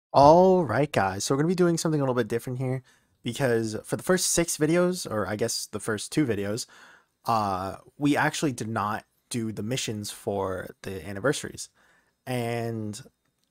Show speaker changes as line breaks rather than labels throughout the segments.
All right, guys. So we're going to be doing something a little bit different here because for the first 6 videos, or I guess the first 2 videos, we actually did not do the missions for the anniversaries. And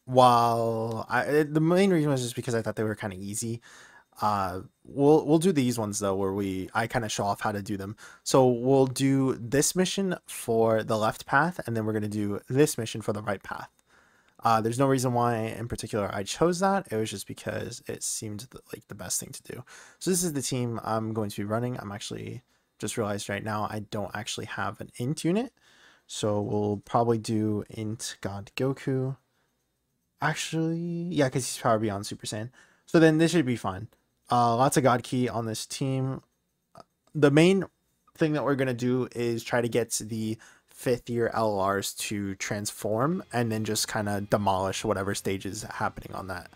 the main reason was just because I thought they were kind of easy. We'll do these ones though, where I kind of show off how to do them. So we'll do this mission for the left path, and then we're going to do this mission for the right path. There's no reason why in particular I chose that. It was just because it seemed like the best thing to do. So this is the team I'm going to be running. I'm actually just realized right now I don't actually have an int unit. So we'll probably do int God Goku. Actually, yeah, because he's Power Beyond Super Saiyan. So then this should be fine. Lots of God Ki on this team. The main thing that we're going to do is try to get the 5th year LRs to transform and then just kind of demolish whatever stage is happening on that.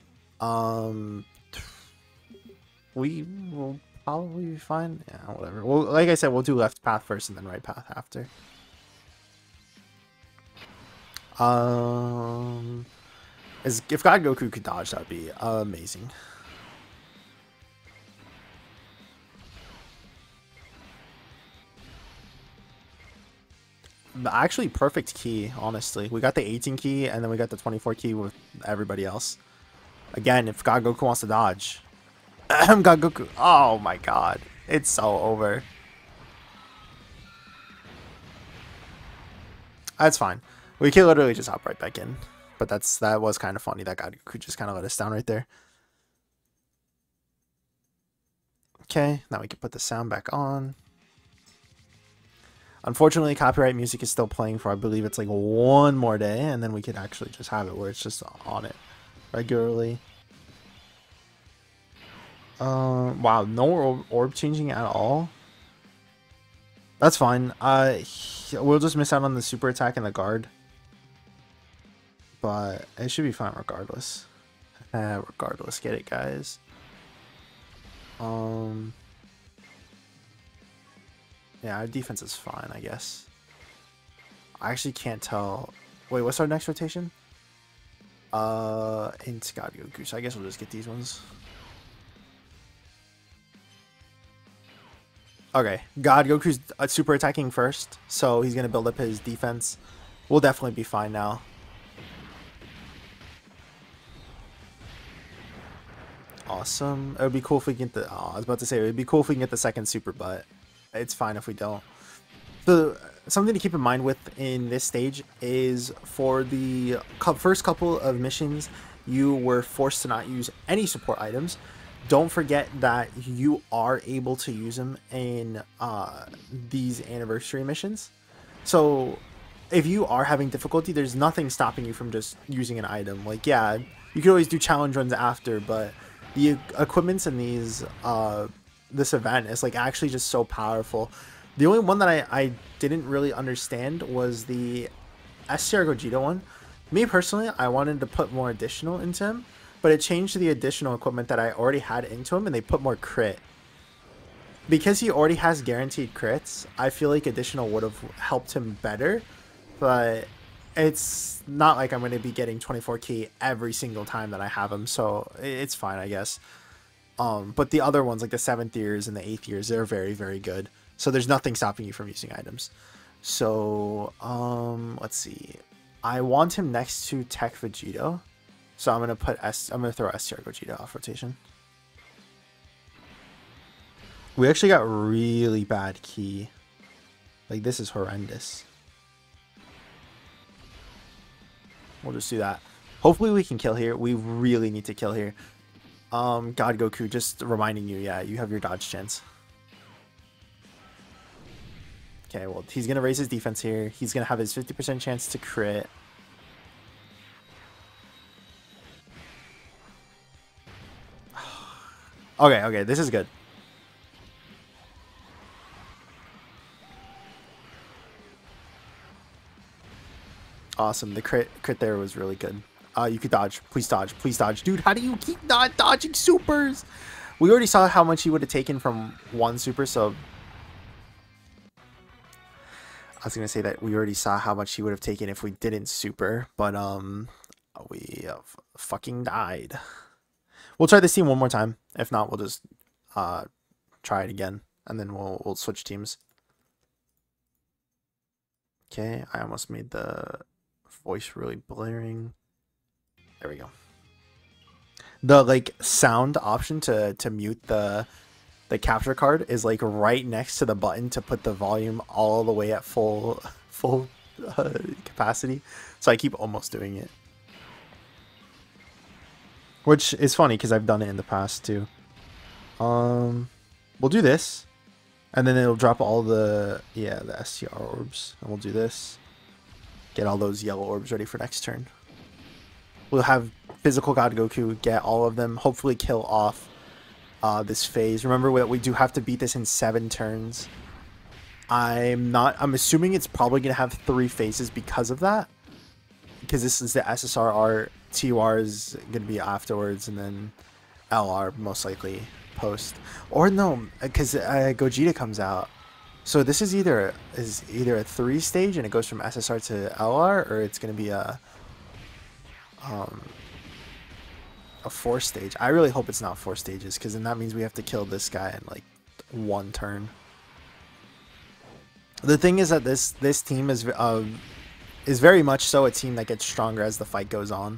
We will probably be fine. Yeah, whatever. Well, like I said, we'll do left path first and then right path after. If God Goku could dodge, that'd be amazing. Actually, perfect key, honestly. We got the 18 key, and then we got the 24 key with everybody else. Again, if God Goku wants to dodge. God Goku. Oh my god. It's so over. That's fine. We can literally just hop right back in. But that was kind of funny that God Goku just kind of let us down right there. Okay, now we can put the sound back on. Unfortunately, copyright music is still playing for, I believe it's like one more day, and then we could actually just have it where it's just on it regularly. Wow, no orb changing at all. That's fine. We'll just miss out on the super attack and the guard, but it should be fine regardless. Regardless, get it, guys. Yeah, our defense is fine, I guess. I actually can't tell. Wait, what's our next rotation? Into God Goku. So I guess we'll just get these ones. Okay, God Goku's super attacking first, so he's gonna build up his defense. We'll definitely be fine now. Awesome. It would be cool if we get the. Oh, I was about to say it would be cool if we can get the second super, but it's fine if we don't. So something to keep in mind with in this stage is for the first couple of missions, you were forced to not use any support items. Don't forget that you are able to use them in these anniversary missions. So if you are having difficulty, there's nothing stopping you from just using an item. Like, yeah, you can always do challenge runs after, but the equipments in this event is like actually just so powerful. The only one that I didn't really understand was the STR Gogeta one. Me personally, I wanted to put more additional into him, but it changed the additional equipment that I already had into him, and they put more crit. Because he already has guaranteed crits, I feel like additional would have helped him better, but it's not like I'm going to be getting 24 key every single time that I have him, so it's fine, I guess. But the other ones, like the 7th years and the 8th years, they're very, very good. So there's nothing stopping you from using items. So, let's see. I want him next to Tech Vegito. So I'm gonna throw STR Gogeta off rotation. We actually got really bad key. Like, this is horrendous. We'll just do that. Hopefully we can kill here. We really need to kill here. God Goku, just reminding you, yeah, you have your dodge chance. Okay, well, he's going to raise his defense here. He's going to have his 50% chance to crit. Okay, this is good. Awesome. The crit there was really good. You could dodge. Please dodge. Please dodge. Dude, how do you keep not dodging supers? We already saw how much he would have taken from one super, so I was going to say that we already saw how much he would have taken if we didn't super, but We have fucking died. We'll try this team one more time. If not, we'll just try it again, and then we'll switch teams. Okay, I almost made the voice really blaring. There we go. The like sound option to mute the capture card is like right next to the button to put the volume all the way at full capacity. So I keep almost doing it, which is funny because I've done it in the past too. We'll do this, and then it'll drop all the STR orbs, and we'll do this. Get all those yellow orbs ready for next turn. We'll have Physical God Goku get all of them, hopefully kill off this phase. Remember that we do have to beat this in 7 turns. I'm assuming it's probably going to have 3 phases because of that. Because this is the SSRR, TUR is going to be afterwards, and then LR most likely post. Or no, because Gogeta comes out. So this is either a 3 stage and it goes from SSR to LR, or it's going to be a 4 stage. I really hope it's not 4 stages, because then that means we have to kill this guy in like 1 turn. The thing is that this team is very much so a team that gets stronger as the fight goes on.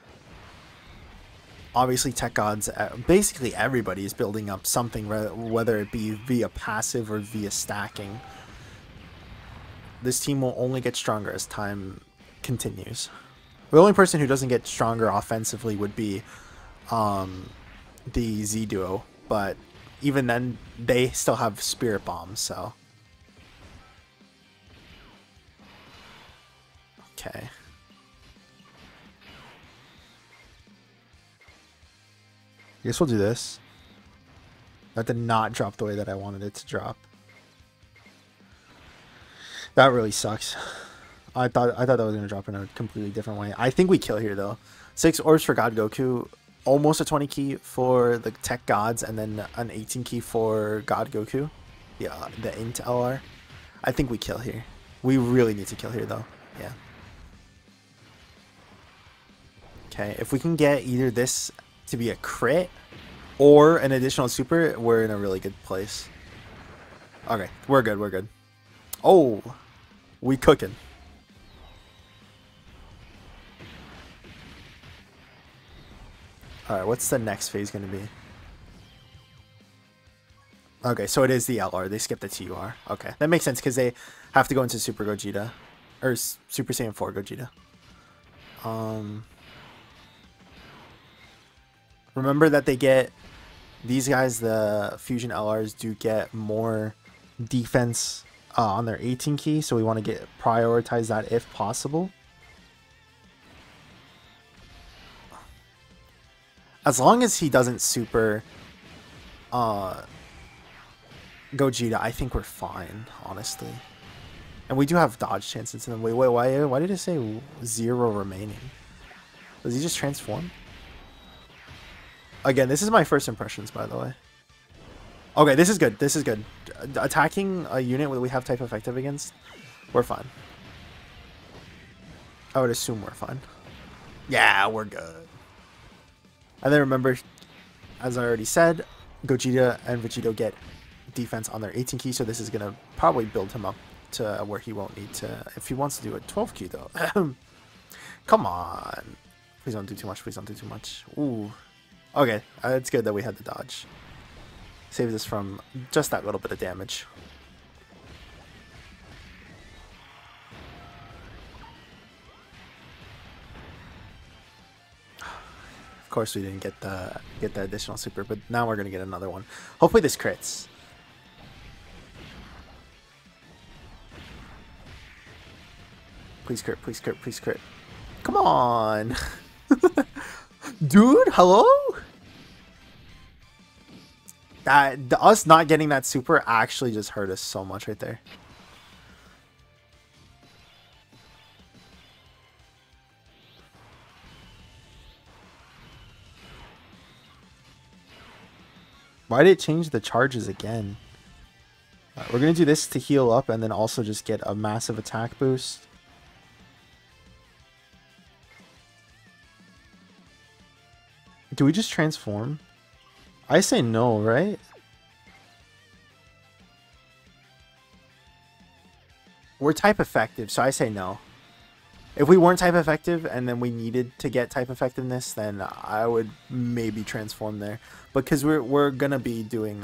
Obviously, Tech Gods, basically everybody is building up something, whether it be via passive or via stacking. This team will only get stronger as time continues. The only person who doesn't get stronger offensively would be the Z Duo, but even then, they still have Spirit Bombs, so. Okay. I guess we'll do this. That did not drop the way that I wanted it to drop. That really sucks. I thought that was going to drop in a completely different way. I think we kill here, though. 6 orbs for God Goku. Almost a 20 key for the Tech Gods. And then an 18 key for God Goku. Yeah, the Int LR. I think we kill here. We really need to kill here, though. Yeah. Okay, if we can get either this to be a crit or an additional super, we're in a really good place. Okay, we're good, we're good. Oh, we cooking. Alright, what's the next phase going to be? Okay, so it is the LR. They skipped the TUR. Okay, that makes sense because they have to go into Super Gogeta. Or Super Saiyan 4 Gogeta. Remember that they get... These guys, the Fusion LRs, do get more defense on their 18 key. So we want to prioritize that if possible. As long as he doesn't super Gogeta, I think we're fine, honestly. And we do have dodge chances in them. Wait, why did it say 0 remaining? Does he just transform? Again, this is my first impressions, by the way. Okay, this is good. This is good. Attacking a unit that we have type effective against, we're fine. I would assume we're fine. Yeah, we're good. And then remember, as I already said, Gogeta and Vegito get defense on their 18 key, so this is going to probably build him up to where he won't need to, if he wants to do a 12 key though. Come on. Please don't do too much, please don't do too much. Ooh. Okay, it's good that we had the dodge. Saves us from just that little bit of damage. Of course we didn't get the additional super, but now we're gonna get another one. Hopefully this crits. Please crit, please crit, please crit. Come on. Dude, hello? Us not getting that super actually just hurt us so much right there. Why did it change the charges again? We're going to do this to heal up and then also just get a massive attack boost. do we just transform? I say no, right? We're type effective, so I say no. If we weren't type effective and then we needed to get type effectiveness, then I would maybe transform there. Because we're gonna be doing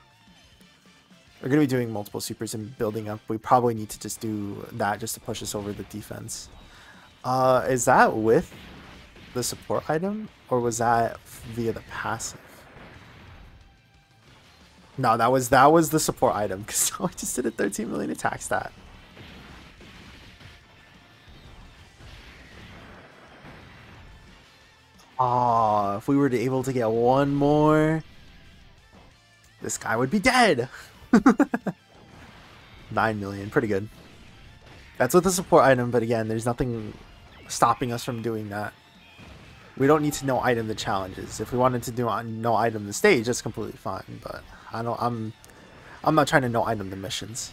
multiple supers and building up. We probably need to just do that just to push us over the defense. Is that with the support item or was that via the passive? No, that was the support item because I just did a 13 million attack stat. Oh, if we were to able to get one more, this guy would be dead. 9 million, pretty good. That's with the support item, but again, there's nothing stopping us from doing that. We don't need to no item the challenges. If we wanted to do no item the stage, that's completely fine. But I'm not trying to no item the missions.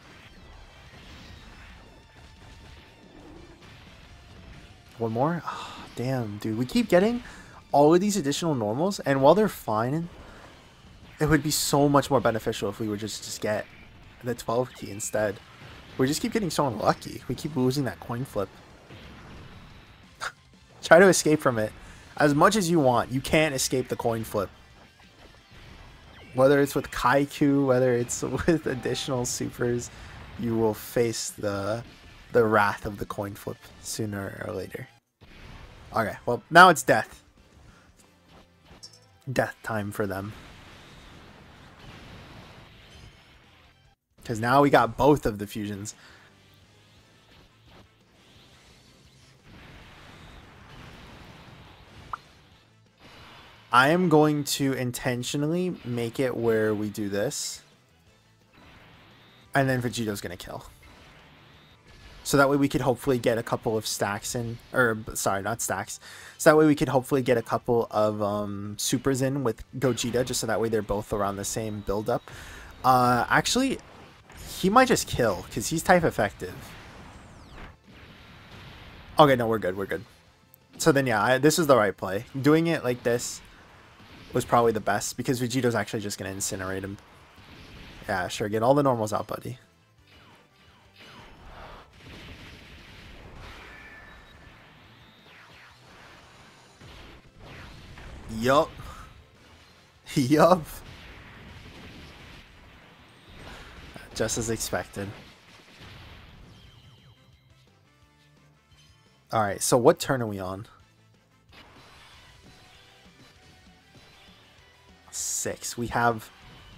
One more? Oh, damn, dude. We keep getting all of these additional normals, and while they're fine, it would be so much more beneficial if we would just get the 12 key instead. We just keep getting so unlucky. We keep losing that coin flip. Try to escape from it. As much as you want, you can't escape the coin flip. Whether it's with Kaiku, whether it's with additional supers, you will face the wrath of the coin flip sooner or later. Okay, well, now it's death. Death time for them. Because now we got both of the fusions. I am going to intentionally make it where we do this. And then Vegito's going to kill. So that way we could hopefully get a couple of stacks in. Or, sorry, not stacks. So that way we could hopefully get a couple of supers in with Gogeta. Just so that way they're both around the same build-up. Actually, he might just kill. Because he's type effective. Okay, no, we're good. We're good. So then, yeah, this is the right play. Doing it like this was probably the best because Vegito's actually just going to incinerate him. Yeah, sure. Get all the normals out, buddy. Yup. Yup. Just as expected. Alright, so what turn are we on? 6. We have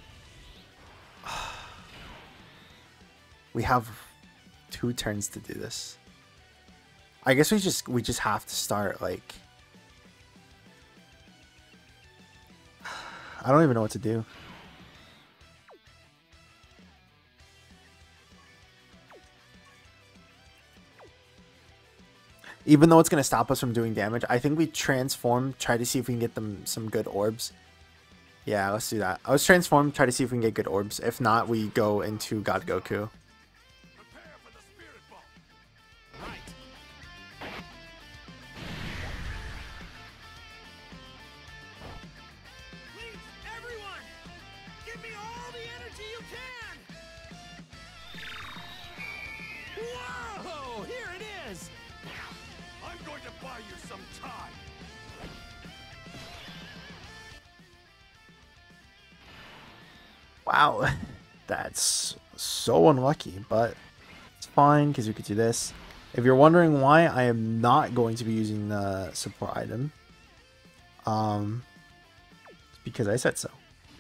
2 turns to do this. I guess we just have to start like I don't even know what to do. Even though it's going to stop us from doing damage, I think we transform, try to see if we can get them some good orbs. Yeah, let's do that. Let's transform, try to see if we can get good orbs. If not, we go into God Goku. Wow, that's so unlucky, but it's fine because we could do this. If you're wondering why I am not going to be using the support item, it's because I said so.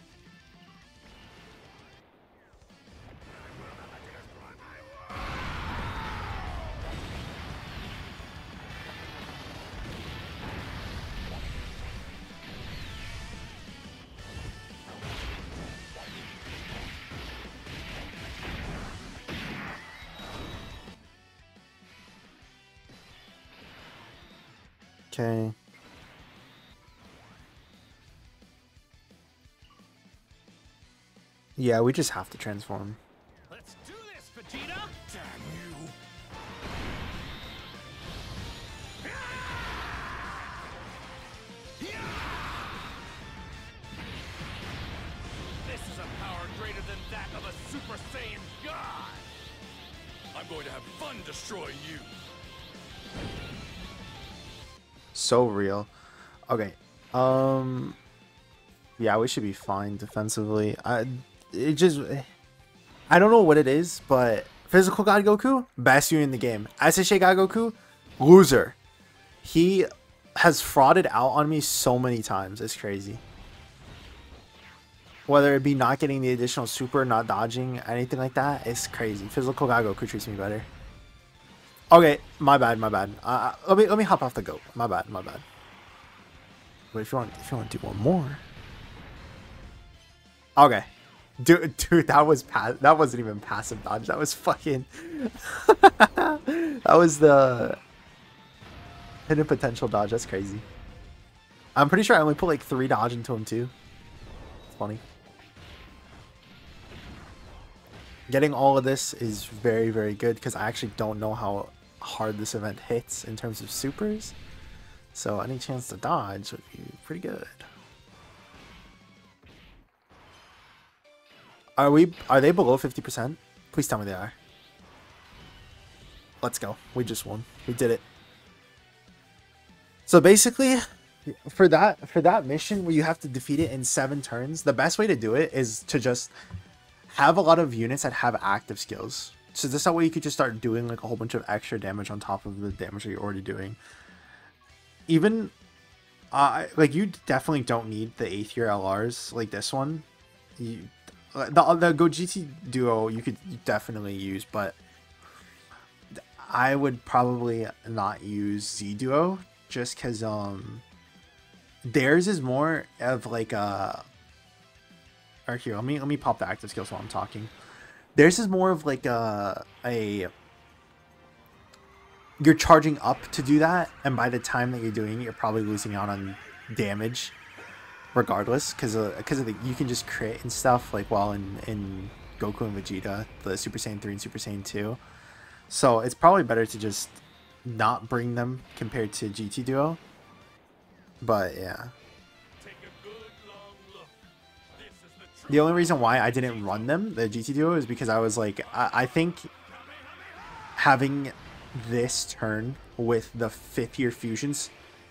Okay. Yeah, we just have to transform.
Let's do this, Vegeta! Damn you! I'm going to have fun destroying you.
So real. Okay. Yeah, we should be fine defensively. I don't know what it is, but Physical God Goku, best unit in the game. SSA God Goku, loser. He has frauded out on me so many times. It's crazy. Whether it be not getting the additional super, not dodging, anything like that, it's crazy. Physical God Goku treats me better. Okay, my bad. Let me hop off the goat. My bad. But if you want to do one more. Okay. Dude, that wasn't even passive dodge. That was fucking that was the hidden potential dodge. That's crazy. I'm pretty sure I only put like 3 dodge into him too. It's funny. Getting all of this is very, very good because I actually don't know how hard this event hits in terms of supers. So any chance to dodge would be pretty good. Are they below 50%? Please tell me they are. Let's go. We just won. We did it. So basically, for that mission where you have to defeat it in 7 turns, the best way to do it is to just have a lot of units that have active skills. So this that way you could just start doing like a whole bunch of extra damage on top of the damage that you're already doing. Even like you definitely don't need the 8th year LRs like this one. The Gogeta duo you could definitely use, but I would probably not use Z duo just because theirs is more of like a. Or here, let me pop the active skills while I'm talking. Theirs is more of like a you're charging up to do that, and by the time that you're doing it, you're probably losing out on damage, regardless, because of the you can just crit and stuff like while in Goku and Vegeta, the Super Saiyan 3 and Super Saiyan 2. So it's probably better to just not bring them compared to GT Duo. But yeah. The only reason why I didn't run them, the GT Duo, is because I was like, I think having this turn with the 5th year fusions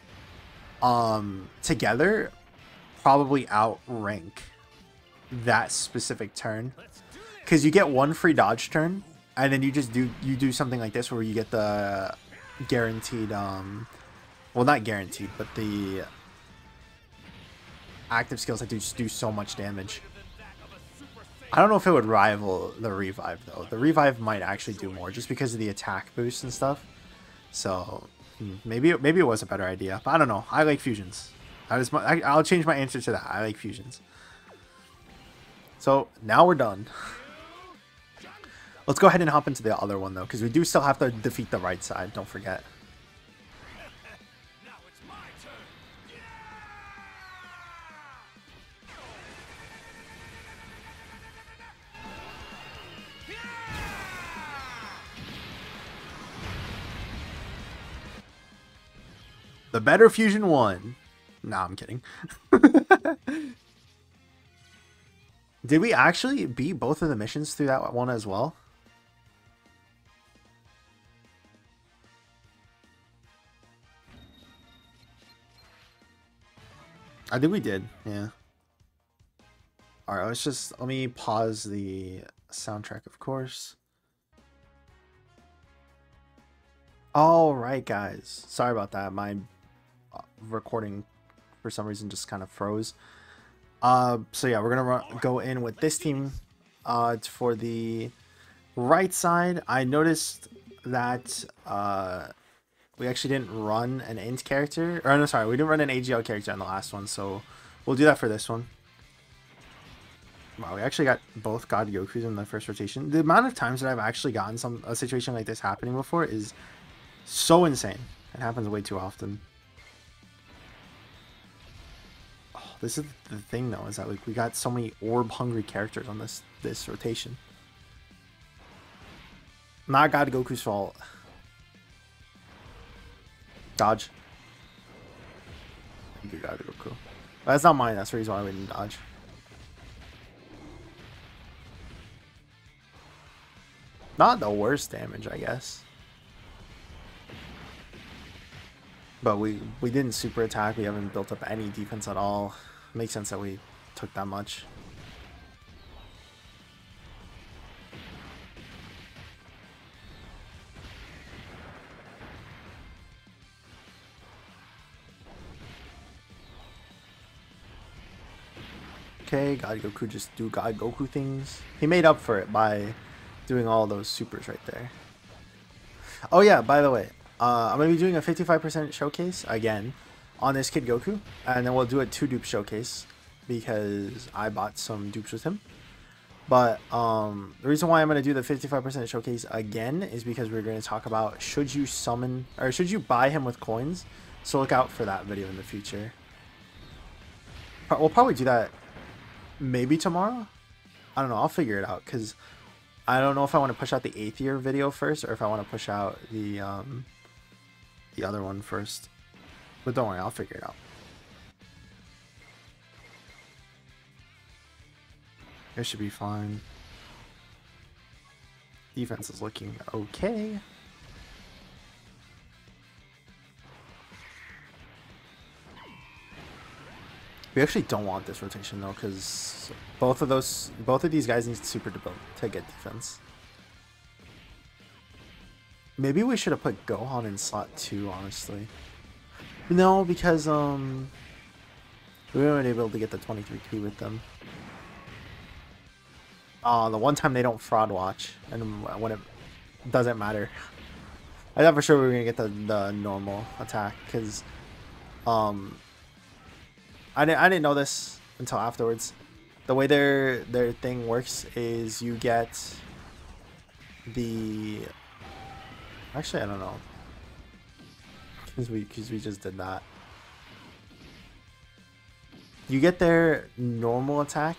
together probably outrank that specific turn, because you get 1 free dodge turn and then you do something like this where you get the guaranteed well, not guaranteed, but the active skills that just do so much damage. I don't know if it would rival the Revive though. The Revive might actually do more just because of the attack boost and stuff. So maybe it was a better idea, but I don't know. I like fusions. I'll change my answer to that. I like fusions. So now we're done. Let's go ahead and hop into the other one though, because we do still have to defeat the right side. Don't forget. The better fusion won. Nah, I'm kidding. Did we actually beat both of the missions through that one as well? I think we did, yeah. Alright, let me pause the soundtrack, of course. Alright, guys. Sorry about that. My recording for some reason just kind of froze. So yeah, we're gonna go in with this team for the right side. I noticed that we actually didn't run an int character, or no, sorry, we didn't run an AGL character on the last one, so we'll do that for this one. Wow, we actually got both God Gokus in the first rotation. The amount of times that I've actually gotten a situation like this happening before is so insane. It happens way too often. This is the thing though, is that like we got so many orb hungry characters on this rotation. Not God Goku's fault. Dodge. You got Goku. That's not mine, that's the reason why we didn't dodge. Not the worst damage, I guess. But we didn't super attack. We haven't built up any defense at all. Makes sense that we took that much. Okay, God Goku just do God Goku things. He made up for it by doing all those supers right there. Oh yeah, by the way, I'm going to be doing a 55% showcase again on this Kid Goku. And then we'll do a 2-dupe showcase because I bought some dupes with him. But the reason why I'm going to do the 55% showcase again is because we're going to talk about should you summon or should you buy him with coins. So look out for that video in the future. We'll probably do that maybe tomorrow. I don't know. I'll figure it out because I don't know if I want to push out the 8th year video first or if I want to push out the other one first. But don't worry, I'll figure it out. It should be fine. Defense is looking okay. We actually don't want this rotation though, because both of these guys need super to build to get defense. Maybe we should have put Gohan in slot 2, honestly. No, because we weren't able to get the 23K with them. The one time they don't fraud watch, and when it doesn't matter. I thought for sure we were gonna get the normal attack, because I didn't know this until afterwards. The way their thing works is you get the... Actually, I don't know. Because we just did that. You get their normal attack.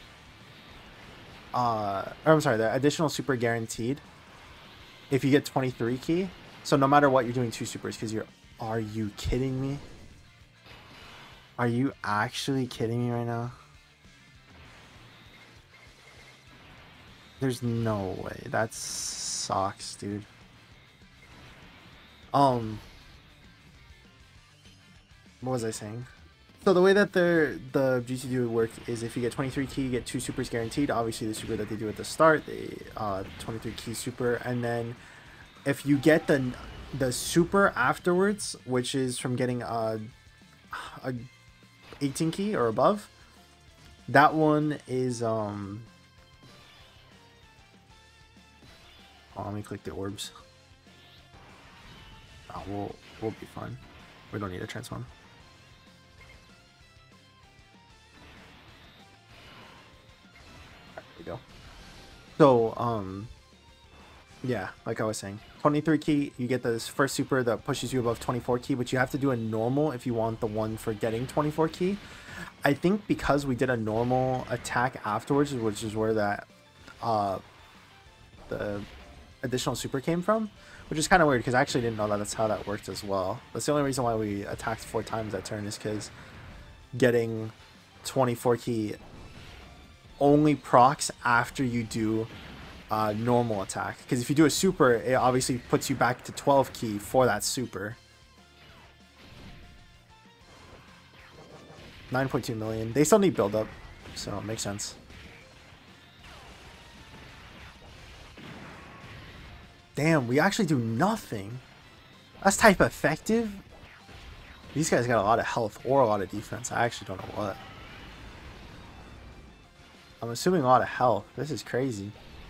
Or I'm sorry, the additional super guaranteed if you get 23 key. So no matter what, you're doing 2 supers because you're... Are you kidding me? Are you actually kidding me right now? There's no way. That sucks, dude. What was I saying? So the way that the GT would work is if you get 23 key, you get 2 supers guaranteed. Obviously, the super that they do at the start, the 23 key super, and then if you get the super afterwards, which is from getting a 18 key or above, that one is oh, let me click the orbs. Oh, we'll be fine. We don't need a transform. There we go. So yeah, like I was saying, 23 key, you get this first super that pushes you above 24 key, but you have to do a normal if you want the one for getting 24 key. I think because we did a normal attack afterwards, which is where that the additional super came from, which is kind of weird because I actually didn't know that that's how that worked as well. That's the only reason why we attacked 4 times that turn is because getting 24 key only procs after you do normal attack, because if you do a super, it obviously puts you back to 12 key for that super. 9.2 million. They still need build up, so it makes sense. Damn, we actually do nothing. That's type effective. These guys got a lot of health or a lot of defense. I actually don't know what. I'm assuming a lot of health. This is crazy.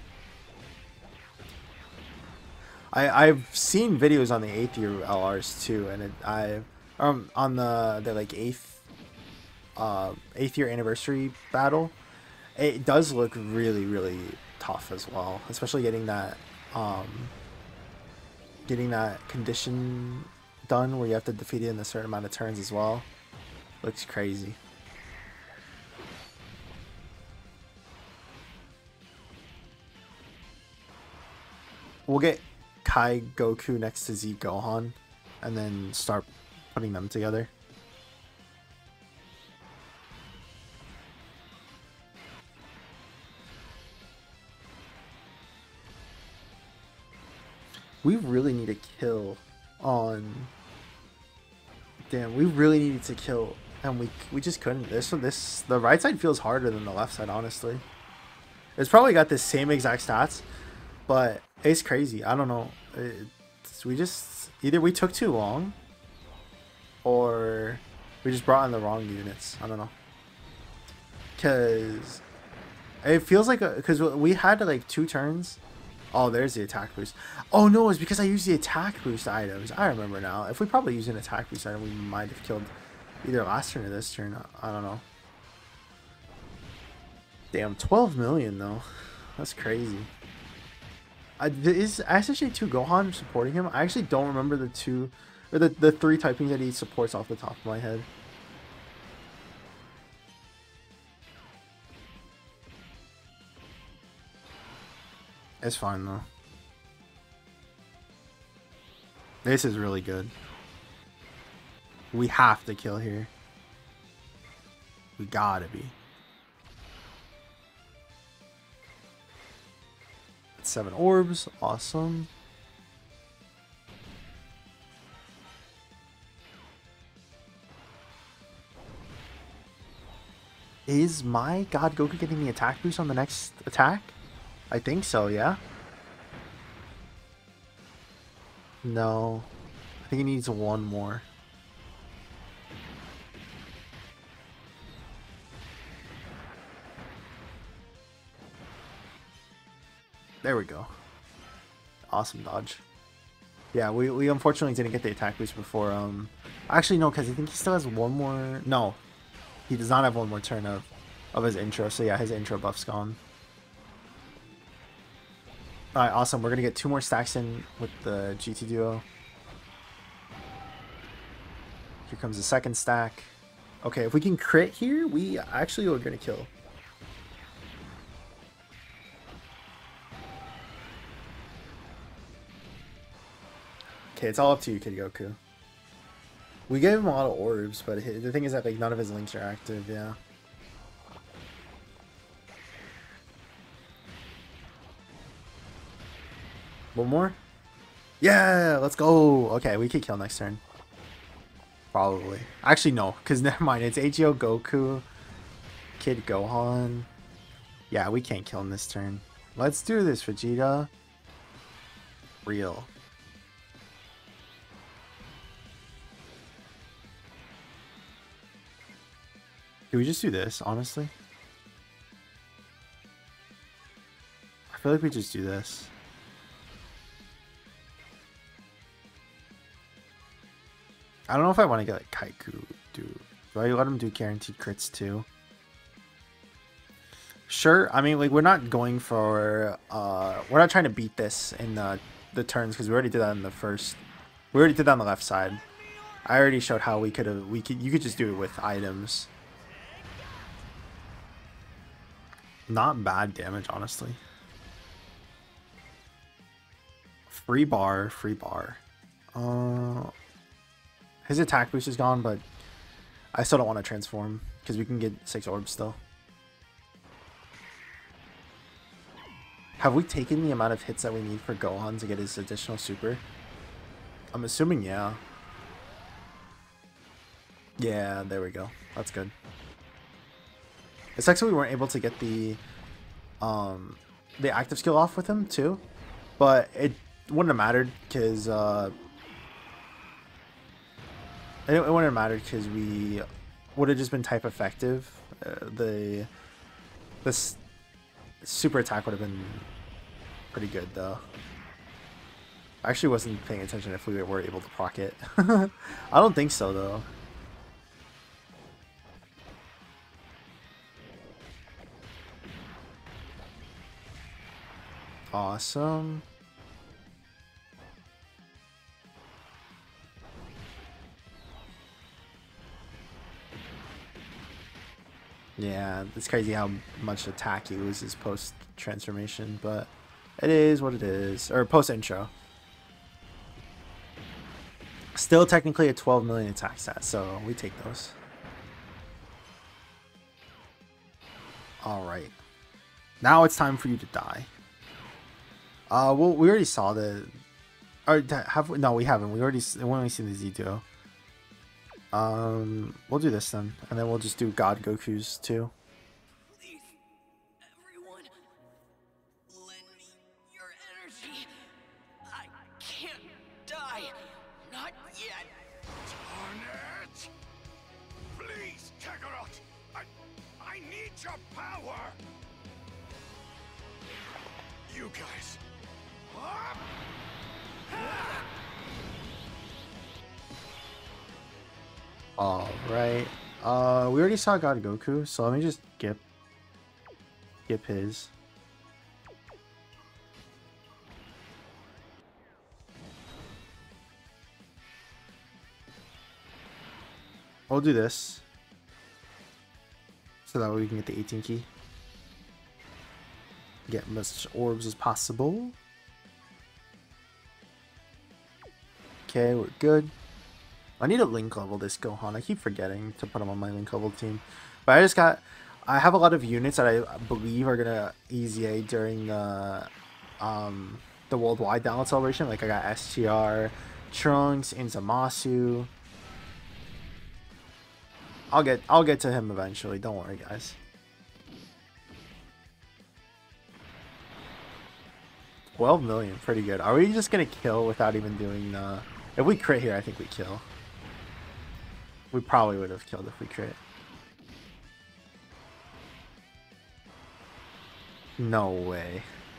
I've seen videos on the 8th year LRs too, and on the like 8th year anniversary battle, it does look really tough as well, especially getting that condition done where you have to defeat it in a certain amount of turns as well. Looks crazy. We'll get Kai Goku next to Z Gohan and then start putting them together. We really need to kill on... Damn, we really needed to kill, and we just couldn't. The right side feels harder than the left side, honestly. It's probably got the same exact stats, but it's crazy. I don't know. We just... Either we took too long, or we just brought in the wrong units. I don't know. Because it feels like... Because we had like 2 turns. Oh, there's the attack boost. Oh, no, it's because I used the attack boost items. I remember now. If we probably used an attack boost item, we might have killed either last turn or this turn. I don't know. Damn, 12 million, though. That's crazy. Is SSJ2 Gohan supporting him? I actually don't remember the 2... Or the 3 typings that he supports off the top of my head. It's fine, though. This is really good. We have to kill here. We gotta be. 7 orbs. Awesome. Is my God Goku getting the attack boost on the next attack? I think so, yeah? No. I think he needs 1 more. There we go. Awesome dodge. Yeah, we unfortunately didn't get the attack boost before. Actually, no, because I think he still has 1 more... No. He does not have 1 more turn of his intro. So yeah, his intro buff's gone. Alright, awesome. We're going to get 2 more stacks in with the GT Duo. Here comes the second stack. Okay, if we can crit here, we actually are going to kill. Okay, it's all up to you, Kid Goku. We gave him a lot of orbs, but the thing is that like none of his links are active, yeah. One more? Yeah, let's go. Okay, we could kill next turn. Probably. Actually, no, because never mind. It's AGO Goku, Kid Gohan. Yeah, we can't kill him this turn. Let's do this, Vegeta. Real. Can we just do this, honestly? I feel like we just do this. I don't know if I want to get like Kaiku. Do I let him do guaranteed crits too? Sure. I mean, like we're not going for we're not trying to beat this in the turns because we already did that in the first. We already did that on the left side. I already showed how you could just do it with items. Not bad damage, honestly. Free bar. His attack boost is gone, but I still don't want to transform because we can get 6 orbs still. Have we taken the amount of hits that we need for Gohan to get his additional super? I'm assuming, yeah. Yeah, there we go. That's good. It's actually we weren't able to get the active skill off with him too, but it wouldn't have mattered because it wouldn't have mattered because we would have just been type effective. This super attack would have been pretty good though. I actually wasn't paying attention if we were able to proc it. I don't think so though. Awesome. Yeah, it's crazy how much attack he loses post-transformation, but it is what it is. Or post-intro. Still technically a 12 million attack stat, so we take those. Alright. Now it's time for you to die. Well, we already saw the Or have we? No, we haven't. We only seen the Z-Duo. We'll do this then, and then we'll just do God Goku's too.
Please, everyone, lend me your energy. I can't die. Not yet.
Darn it! Please, Kakarot! I need your power! You guys. Up!
All right. We already saw God Goku, so let me just skip his. We'll do this, so that way we can get the 18 key. Get as much orbs as possible. Okay, we're good. I need to link level this Gohan. I keep forgetting to put him on my link level team. But I have a lot of units that I believe are gonna EZA during the worldwide download celebration. Like I got STR, Trunks, Inzamasu. I'll get to him eventually. Don't worry, guys. $12 million, pretty good. Are we just gonna kill without even doing the? If we crit here, I think we kill. We probably would have killed if we crit. No way.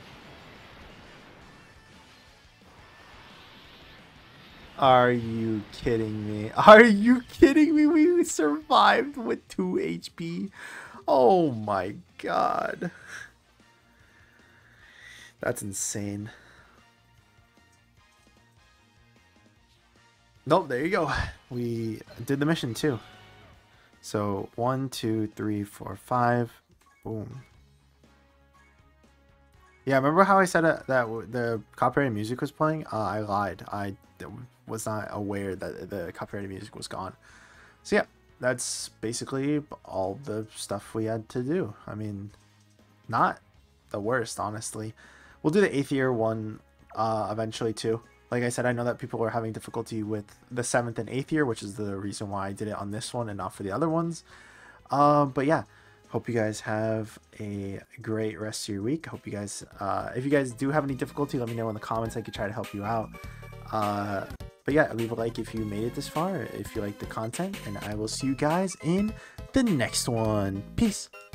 Are you kidding me? Are you kidding me? We survived with 2 HP. Oh my god. That's insane. Nope, there you go. We did the mission too. So 1, 2, 3, 4, 5. Boom. Yeah, remember how I said that the copyrighted music was playing? I lied. I was not aware that the copyrighted music was gone. So yeah, that's basically all the stuff we had to do. I mean, not the worst, honestly. We'll do the 8th year one eventually too. Like I said, I know that people are having difficulty with the 7th and 8th year, which is the reason why I did it on this one and not for the other ones. But yeah, hope you guys have a great rest of your week. Hope you guys, if you guys do have any difficulty, let me know in the comments. I could try to help you out. But yeah, leave a like if you made it this far, if you like the content, and I will see you guys in the next one. Peace.